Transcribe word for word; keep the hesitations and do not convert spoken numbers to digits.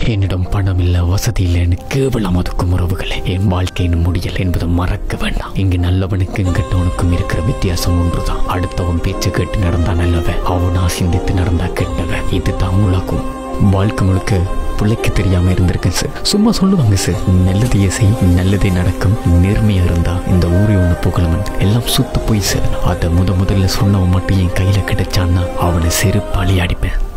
என்னிடம் பணம் இல்ல, வசதி இல்லைன்னு கேவலம் ஒதுக்கும் உறவுகளை என் வாழ்க்கையின் முடியல் என்பதை மறக்க வேண்டாம். இங்கு நல்லவனுக்கும் கெட்டவனுக்கும் இருக்கிற வித்தியாசம் ஒன்றுதான். அடுத்தவன் பேச்சு கேட்டு நடந்தா நல்லவன், அவனா சிந்தித்து நடந்தா கெட்டவன். இதுதான் உலகம். வாழ்க்கை முழுக்க பிள்ளைக்கு தெரியாம இருந்திருக்கேன் சார். சும்மா சொல்லுவாங்க சார், நல்லதையே செய், நல்லதே நடக்கும், நேர்மையா இருந்தா இந்த ஊரை ஒன்று புகழவன் எல்லாம் சுத்து போய் சார். அதை முத முதல்ல சொன்னவன் மட்டும் என் கையில கிடைச்சான்னா அவனை செருப்பாளி அடிப்பேன்.